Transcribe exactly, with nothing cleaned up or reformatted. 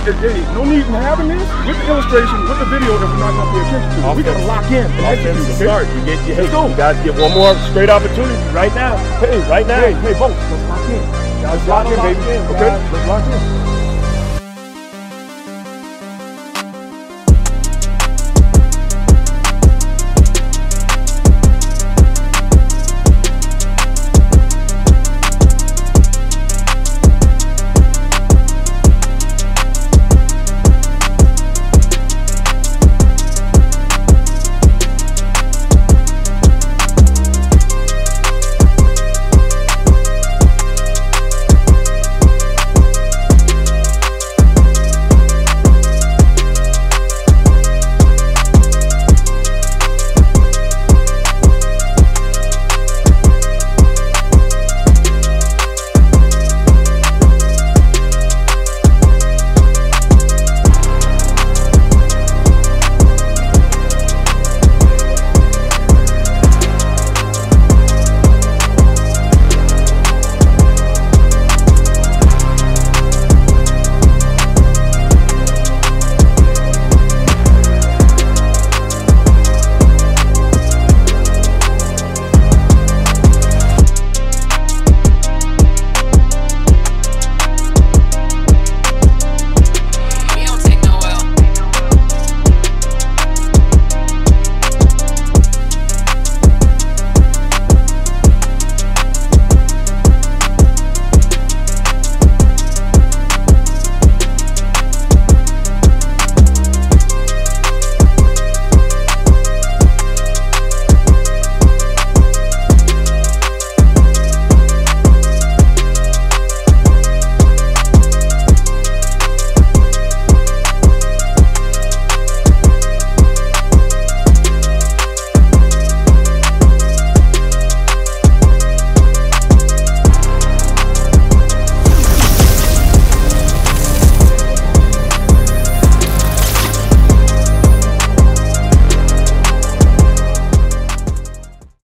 hey, no need in having this with the illustration, with the video if we're not going to pay attention to it. We got to lock in and execute. Okay? Start. You get, you, hey, you guys get one more straight opportunity right now. Hey, right now. Hey, hey, folks, let's lock in. Let's lock in, baby. Okay, let's lock in.